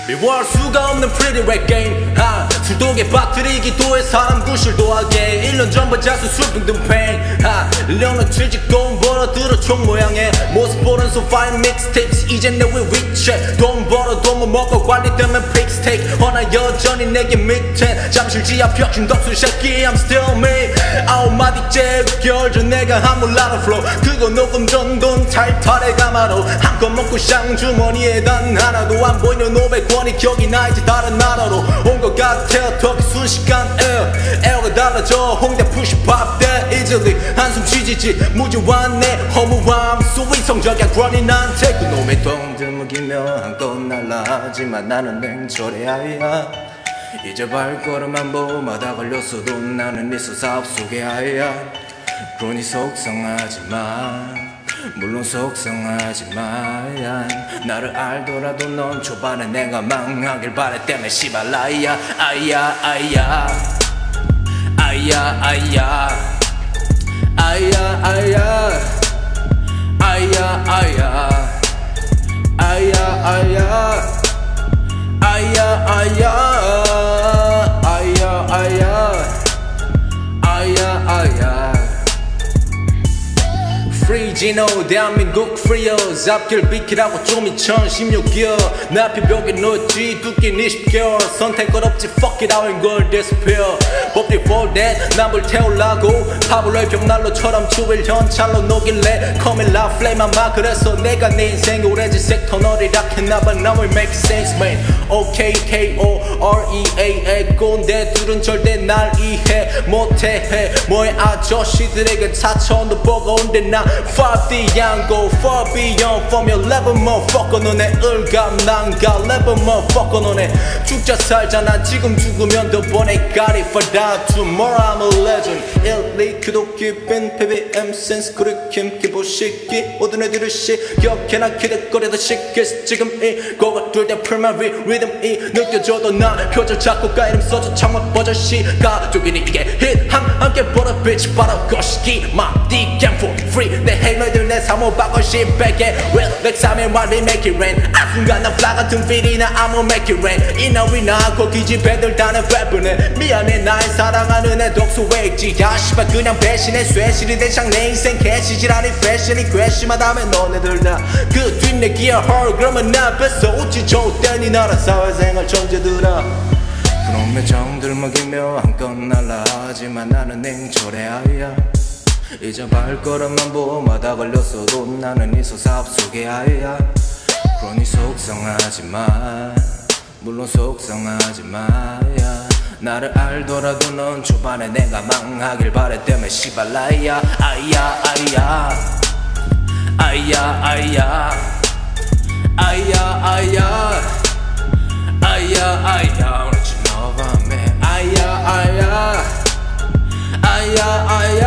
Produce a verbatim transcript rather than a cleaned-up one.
미워할 수가 없는 pretty rap game 하, 술독에 빠뜨리기도 해 사람 구실도 하게 일 년 전부터 자수 술병 든 pain 하, 일 년을 취직돈 벌어들어 총 모양의 모습 보는 so fine mixtapes 이젠 내 위 위챗 돈 벌어 돈 못 먹고 관리 때문에 픽스테이크 허나 여전히 내게 밑에 잠실 지하 벽신 덕수 새끼 I'm still me 아홉 마디째 결 전 내가 한물 나는 flow 그거 녹음 전 돈 탈탈해 가마로 한껏 먹고 샹 주머니에 단 하나도 안 보이는 오백 원이 격이 나 이제 다른 나라로 온 것 같아 덕이 순식간 에어 에어가 달라져 홍대 푸시 팝대 easily 한숨 쉬지지 무지한 내 허무함 수위성적인 그러니 난테 그놈의 똥들 먹이며 한껏 날라하지만 나는 냉철해 아이야 이제 발걸음 한 번마다 걸렸어도 나는 있어 사업 속의 아이야 그러니 속상하지만 물론 속상하지만 나를 알더라도 넌 초반에 내가 망하길 바랬다며 씨발 아이야 아이야 아이야 아이야 아이야 아이야 아이야 아이야 아이야 아이야 아이야 아이야 아이야 아이야 아이야 아이야 아이야 프리지노 대한민국 프리어스 앞길 비키라고 좀 이천십육 개월 내 앞에 벽에 놓였지 두께는 이십 개월 선택권 없지 fuck it I ain't gonna disappear But before that 난 불태우려고 파블로의 벽난로처럼 주일 현찰로 녹일래 Come in loud flame 아마 그래서 내가 내 인생 오렌지 색 터널이라 했나봐 Now it makes sense man OK K O R E A A 꼰대들은 절대 날 이해 못해 뭐해 아저씨들에게 사천도 보고 온데 나 Far beyond go far beyond from your level motherfucker 너네 을감 난가 level motherfucker 너네 죽자 살자 난 지금 죽으면 더 번에 got it for that tomorrow I'm a legend 일, 이 규도 깊은 피비엠 센스 그리킴 기보시기 모든 애들을 시격해 난 기대거리도 시키스 지금 이 곡을 들때 primary rhythm이 느껴져도 나 표절 작곡가 이름 써줘 창문 버전 시가족이니 이게 힛 함께 벌어 bitch 바로 거시기 My D game for free 내 헤이너들 내 사모 바꿔 십백에 Real 백삼일 말이 make it rain 아 순간 난 플라 같은 필이나 I'm gonna make it rain 이나 위나 하고 기집애들 다는 래퍼네 미안해 날 사랑하는 애 독수의 액지야 씨발 그냥 배신해 쇠실이 대창 내 인생 개시지라니 패션이 괘씸하다면 너네들 다 그 뒷내기야 헐 그러면 나 뺏어 웃지 좋대니 나라 사회생활 천재들아 그놈의 정들 먹이며 한껏 날라하지만 나는 냉철해 아이야 이제 발걸음 한 번마다 걸렸어도 나는 있어 사업 속의 아이야 그러니 속상하지만 물론 속상하지만 나를 알더라도 넌 초반에 내가 망하길 바랬다며 씨발 아이야 아이야 아이야 아이야 아이야 아이야 아이야 아이야 아이야 What you know about me 아이야 아이야 아이야 아이야